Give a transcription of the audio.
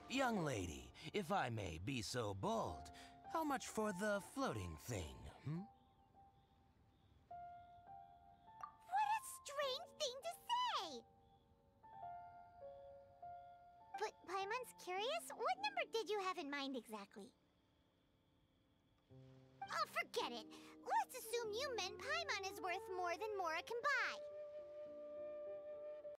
Young lady, if I may be so bold, how much for the floating thing, What a strange thing to say! But Paimon's curious, what number did you have in mind exactly? Oh, forget it. Let's assume you meant Paimon is worth more than Mora can buy.